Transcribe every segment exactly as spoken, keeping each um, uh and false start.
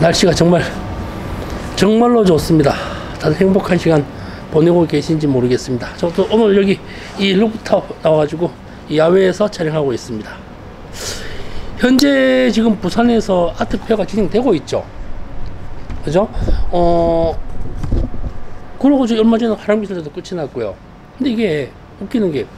날씨가 정말 정말로 좋습니다. 다들 행복한 시간 보내고 계신지 모르겠습니다. 저도 오늘 여기 이 루프탑 나와가지고 이 야외에서 촬영하고 있습니다. 현재 지금 부산에서 아트페어가 진행되고 있죠. 그죠? 어, 그러고 저 얼마 전에 화랑미술제도 끝이 났고요. 근데 이게 웃기는 게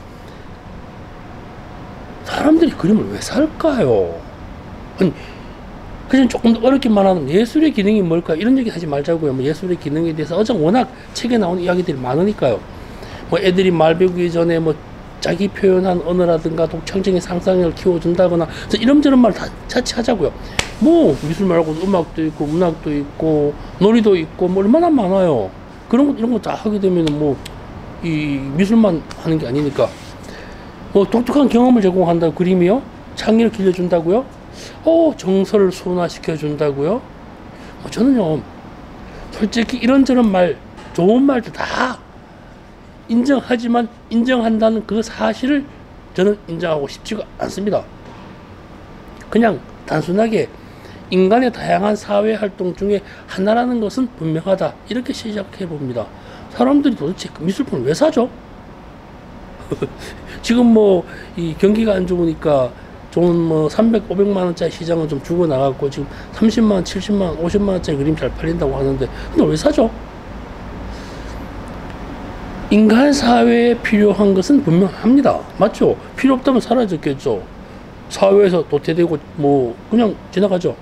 사람들이 그림을 왜 살까요? 아니, 그냥 조금 더 어렵게 말하면 예술의 기능이 뭘까 이런 얘기 하지 말자고요. 뭐 예술의 기능에 대해서 어제 워낙 책에 나오는 이야기들이 많으니까요. 뭐 애들이 말 배우기 전에 뭐 자기 표현한 언어라든가 독창적인 상상력을 키워준다거나 이런저런 말 다 자취하자고요. 뭐 미술 말고 음악도 있고 문학도 있고 놀이도 있고 뭐 얼마나 많아요. 그런 것 이런 거 다 하게 되면 뭐 이 미술만 하는 게 아니니까. 뭐 독특한 경험을 제공한다고 그림이요? 창의를 길러준다고요? 어, 정서를 순화시켜 준다고요? 뭐 저는요, 솔직히 이런저런 말, 좋은 말도 다 인정하지만 인정한다는 그 사실을 저는 인정하고 싶지가 않습니다. 그냥 단순하게 인간의 다양한 사회 활동 중에 하나라는 것은 분명하다. 이렇게 시작해 봅니다. 사람들이 도대체 그 미술품을 왜 사죠? 지금 뭐 이 경기가 안 좋으니까 좀 뭐 삼백, 오백만 원짜리 시장은 좀 죽어 나갔고 지금 삼십만 원, 칠십만 원, 오십만 원짜리 그림 잘 팔린다고 하는데 근데 왜 사죠? 인간 사회에 필요한 것은 분명합니다. 맞죠? 필요 없다면 사라졌겠죠. 사회에서 도태되고 뭐 그냥 지나가죠.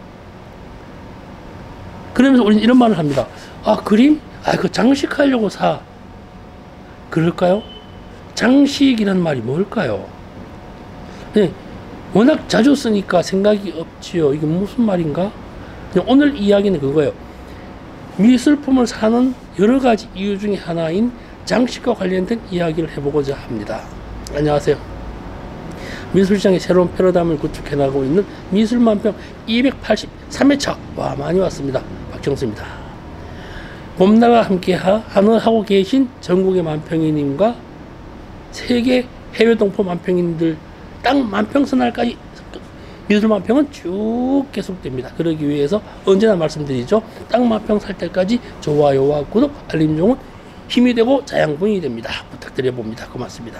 그러면서 우리는 이런 말을 합니다. 아, 그림? 아, 그 장식하려고 사. 그럴까요? 장식이란 말이 뭘까요? 네, 워낙 자주 쓰니까 생각이 없지요. 이게 무슨 말인가? 오늘 이야기는 그거예요. 미술품을 사는 여러 가지 이유 중에 하나인 장식과 관련된 이야기를 해보고자 합니다. 안녕하세요. 미술시장의 새로운 패러다임을 구축해 나가고 있는 미술만평 이백팔십삼 회차. 와, 많이 왔습니다. 박정수입니다. 봄날과 함께 하고 계신 전국의 만평이님과 세계 해외 동포 만평인들 땅 만평선날까지 미술 만평은 쭉 계속됩니다. 그러기 위해서 언제나 말씀드리죠. 땅 만평 살 때까지 좋아요와 구독, 알림 종은 힘이 되고 자양분이 됩니다. 부탁드려 봅니다. 고맙습니다.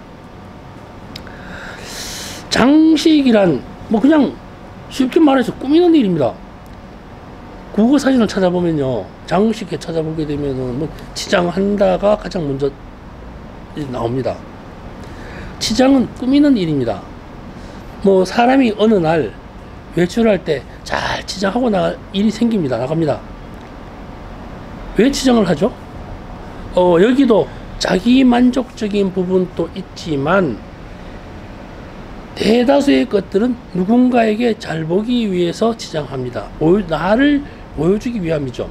장식이란 뭐 그냥 쉽게 말해서 꾸미는 일입니다. 국어 사진을 찾아보면요, 장식에 찾아보게 되면은 뭐 치장한다가 가장 먼저 나옵니다. 치장은 꾸미는 일입니다. 뭐 사람이 어느 날 외출할 때 잘 치장하고 나갈 일이 생깁니다. 나갑니다. 왜 치장을 하죠? 어, 여기도 자기 만족적인 부분도 있지만 대다수의 것들은 누군가에게 잘 보기 위해서 치장합니다. 나를 보여주기 위함이죠.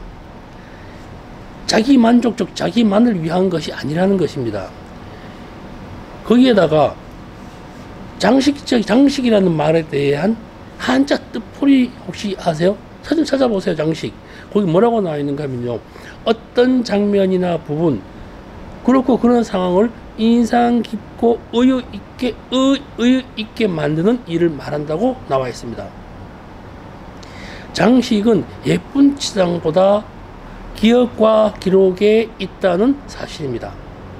자기 만족적, 자기만을 위한 것이 아니라는 것입니다. 거기에다가 장식적, 장식이라는 말에 대한 한자 뜻풀이 혹시 아세요? 사진 찾아보세요. 장식. 거기 뭐라고 나와 있는가 하면요, 어떤 장면이나 부분, 그렇고 그런 상황을 인상 깊고 의유 있게, 의, 의유 있게 만드는 일을 말한다고 나와 있습니다. 장식은 예쁜 치장보다 기억과 기록에 있다는 사실입니다.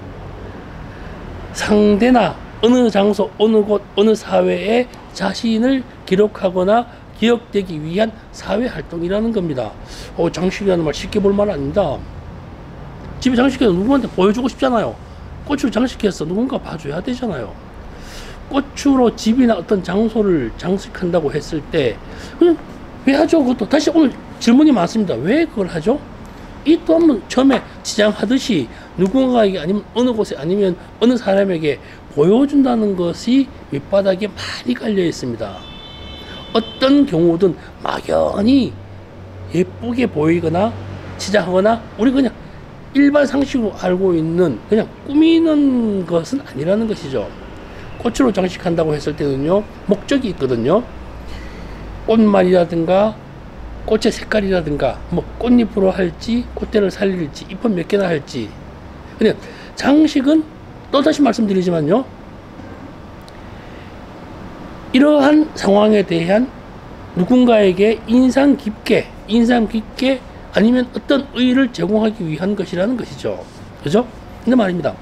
상대나 어느 장소, 어느 곳, 어느 사회에 자신을 기록하거나 기억되기 위한 사회활동이라는 겁니다. 어, 장식이라는 말 쉽게 볼 말 아닙니다. 집에 장식해서 누구한테 보여주고 싶잖아요. 꽃으로 장식해서 누군가 봐줘야 되잖아요. 꽃으로 집이나 어떤 장소를 장식한다고 했을 때 그냥 왜 하죠? 그것도 다시 오늘 질문이 많습니다. 왜 그걸 하죠? 이 또 한번 처음에 지장하듯이 누군가에게 아니면 어느 곳에 아니면 어느 사람에게 보여준다는 것이 밑바닥에 많이 깔려 있습니다. 어떤 경우든 막연히 예쁘게 보이거나 치장하거나 우리 그냥 일반 상식으로 알고 있는 그냥 꾸미는 것은 아니라는 것이죠. 꽃으로 장식한다고 했을 때는요, 목적이 있거든요. 꽃말이라든가 꽃의 색깔이라든가 뭐 꽃잎으로 할지 꽃대를 살릴지 잎은 몇 개나 할지. 그냥 장식은 또다시 말씀드리지만요, 이러한 상황에 대한 누군가에게 인상 깊게 인상 깊게 아니면 어떤 의의를 제공하기 위한 것이라는 것이죠. 그죠? 근데 말입니다.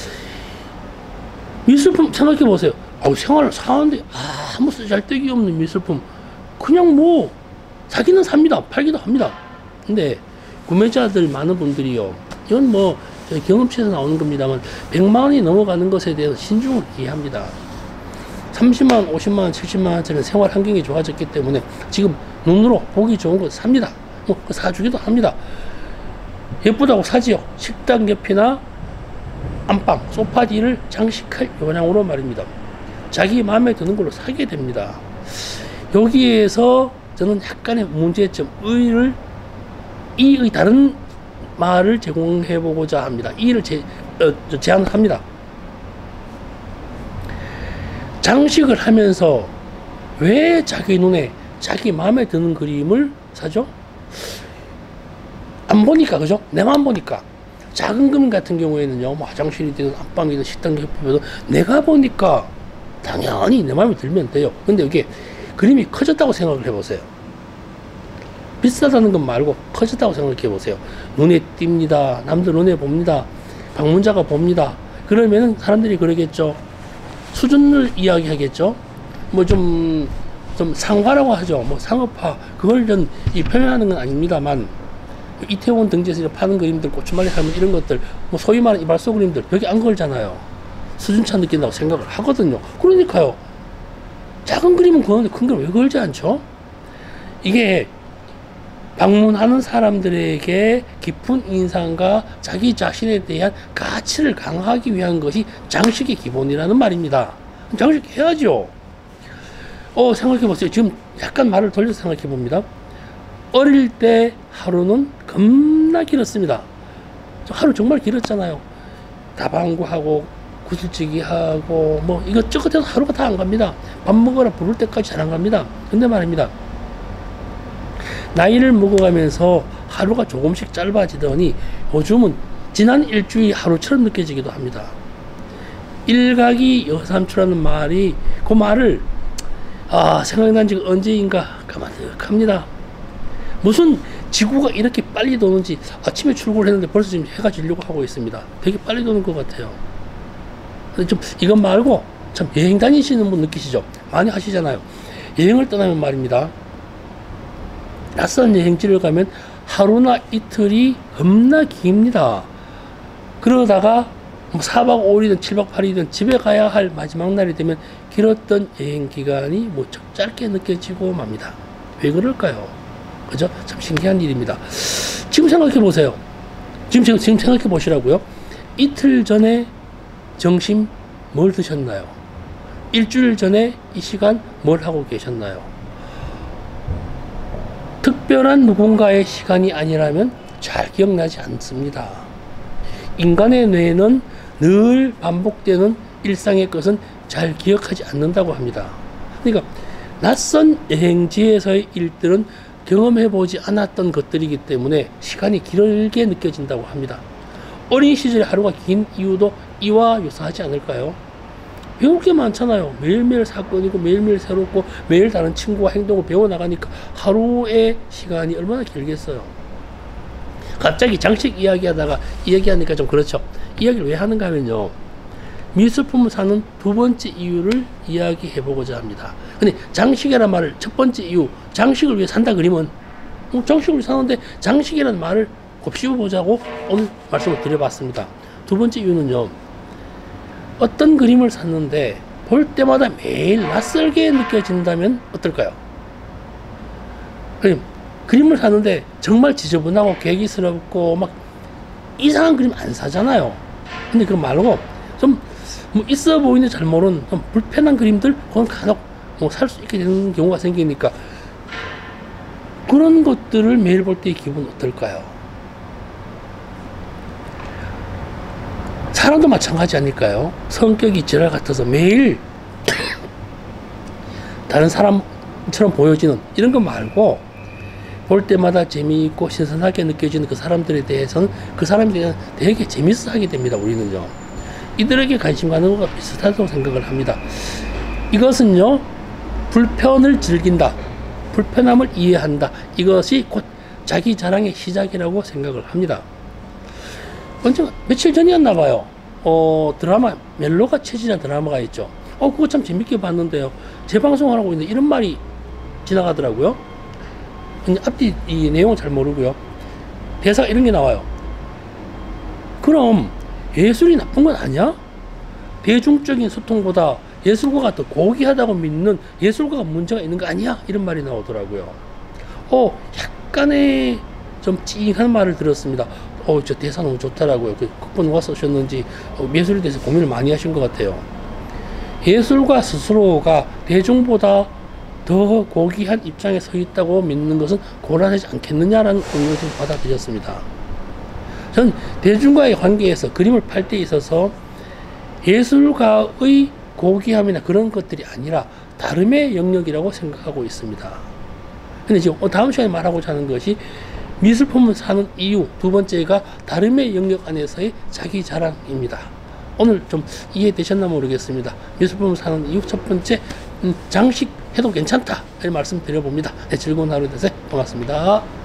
미술품 생각해 보세요. 아우, 생활을 사는데 아무 쓰잘데기 없는 미술품 그냥 뭐 사기는 삽니다. 팔기도 합니다. 근데 구매자들 많은 분들이요, 이건 뭐 저희 경험치에서 나오는 겁니다만 백만 원이 넘어가는 것에 대해서 신중을 기합니다. 삼십만 원, 오십만 원, 칠십만 원짜리 생활 환경이 좋아졌기 때문에 지금 눈으로 보기 좋은 거 삽니다. 뭐 사주기도 합니다. 예쁘다고 사지요. 식당 옆이나 안방, 소파 뒤를 장식할 요량으로 말입니다. 자기 마음에 드는 걸로 사게 됩니다. 여기에서 저는 약간의 문제점, 의의를, 이의 다른 말을 제공해 보고자 합니다. 이의를 제, 어, 제안합니다. 장식을 하면서 왜 자기 눈에 자기 마음에 드는 그림을 사죠? 안 보니까, 그죠? 내만 보니까. 작은 그림 같은 경우에는요, 뭐 화장실이든 안방이든 식당 옆이든 내가 보니까 당연히 내 마음에 들면 돼요. 근데 이게 그림이 커졌다고 생각을 해보세요. 비싸다는 것 말고 커졌다고 생각해 보세요. 눈에 띕니다. 남들 눈에 봅니다. 방문자가 봅니다. 그러면은 사람들이 그러겠죠. 수준을 이야기하겠죠. 뭐 좀, 좀 상화라고 하죠. 뭐 상업화. 그걸 전 이 표현하는 건 아닙니다만, 이태원 등지에서 파는 그림들, 고추말리 할머니 이런 것들, 뭐 소위 말하는 이발소 그림들, 벽에 안 걸잖아요. 수준차 느낀다고 생각을 하거든요. 그러니까요. 작은 그림은 그런데 큰 그림 왜 걸지 않죠? 이게 방문하는 사람들에게 깊은 인상과 자기 자신에 대한 가치를 강화하기 위한 것이 장식의 기본이라는 말입니다. 장식해야죠. 어, 생각해보세요. 지금 약간 말을 돌려서 생각해봅니다. 어릴 때 하루는 겁나 길었습니다. 하루 정말 길었잖아요. 다방구하고 구슬치기하고 뭐 이것저것 해서 하루가 다 안 갑니다. 밥 먹으러 부를 때까지 잘 안 갑니다. 근데 말입니다. 나이를 먹어가면서 하루가 조금씩 짧아지더니 요즘은 지난 일주일 하루처럼 느껴지기도 합니다. 일각이 여삼추라는 말이, 그 말을 아 생각난 지가 언제인가 까마득합니다. 무슨 지구가 이렇게 빨리 도는지, 아침에 출근을 했는데 벌써 지금 해가 지려고 하고 있습니다. 되게 빨리 도는 것 같아요. 좀 이것 말고 참 여행 다니시는 분 느끼시죠? 많이 하시잖아요. 여행을 떠나면 말입니다. 낯선 여행지를 가면 하루나 이틀이 겁나 깁니다. 그러다가 뭐 사 박 오 일이든 칠 박 팔 일이든 집에 가야 할 마지막 날이 되면 길었던 여행 기간이 무척 짧게 느껴지고 맙니다. 왜 그럴까요? 그죠? 참 신기한 일입니다. 지금 생각해 보세요. 지금, 지금, 지금 생각해 보시라고요. 이틀 전에 점심 뭘 드셨나요? 일주일 전에 이 시간 뭘 하고 계셨나요? 특별한 누군가의 시간이 아니라면 잘 기억나지 않습니다. 인간의 뇌는 늘 반복되는 일상의 것은 잘 기억하지 않는다고 합니다. 그러니까 낯선 여행지에서의 일들은 경험해보지 않았던 것들이기 때문에 시간이 길게 느껴진다고 합니다. 어린 시절에 하루가 긴 이유도 이와 유사하지 않을까요? 배울 게 많잖아요. 매일매일 사건이고 매일매일 새롭고 매일 다른 친구와 행동을 배워나가니까 하루의 시간이 얼마나 길겠어요. 갑자기 장식 이야기하다가 이야기하니까 좀 그렇죠. 이야기를 왜 하는가 하면요, 미술품을 사는 두 번째 이유를 이야기해보고자 합니다. 근데 장식이라는 말을 첫 번째 이유, 장식을 위해 산다 그러면 어, 장식을 위해 사는데 장식이라는 말을 곱씹어보자고 오늘 말씀을 드려봤습니다. 두 번째 이유는요, 어떤 그림을 샀는데 볼 때마다 매일 낯설게 느껴진다면 어떨까요? 그림, 그림을 사는데 정말 지저분하고 괴기스럽고 막 이상한 그림 안 사잖아요. 근데 그럼 말고 좀 뭐 있어 보이는 잘 모르는 좀 불편한 그림들, 그건 간혹 뭐 살 수 있게 되는 경우가 생기니까 그런 것들을 매일 볼 때의 기분 어떨까요? 사람도 마찬가지 아닐까요? 성격이 지랄 같아서 매일 다른 사람처럼 보여지는 이런 거 말고 볼 때마다 재미있고 신선하게 느껴지는 그 사람들에 대해서는 그 사람에 대해서 되게 재밌어 하게 됩니다. 우리는요, 이들에게 관심 가는 것과 비슷하다고 생각을 합니다. 이것은요, 불편을 즐긴다, 불편함을 이해한다, 이것이 곧 자기 자랑의 시작이라고 생각을 합니다. 언제 며칠 전이었나 봐요. 어, 드라마 멜로가 체질이라는 드라마가 있죠. 어, 그거 참 재밌게 봤는데요. 재방송을 하고 있는데 이런 말이 지나가더라고요. 앞뒤 이 내용은 잘 모르고요. 대사가 이런 게 나와요. 그럼 예술이 나쁜 건 아니야? 대중적인 소통보다 예술가가 더 고귀하다고 믿는 예술가가 문제가 있는 거 아니야? 이런 말이 나오더라고요. 어, 약간의 좀 찡한 말을 들었습니다. 어, 저 대사 너무 좋더라고요. 그 극본 누가 쓰셨는지 어, 예술에 대해서 고민을 많이 하신 것 같아요. 예술가 스스로가 대중보다 더 고귀한 입장에 서 있다고 믿는 것은 곤란하지 않겠느냐라는 의견을 받아들였습니다. 전 대중과의 관계에서 그림을 팔 때 있어서 예술가의 고귀함이나 그런 것들이 아니라 다름의 영역이라고 생각하고 있습니다. 근데 지금 다음 시간에 말하고자 하는 것이 미술품을 사는 이유, 두 번째가 다름의 영역 안에서의 자기 자랑입니다. 오늘 좀 이해되셨나 모르겠습니다. 미술품을 사는 이유 첫 번째, 음, 장식해도 괜찮다. 이런 말씀 드려봅니다. 네, 즐거운 하루 되세요. 고맙습니다.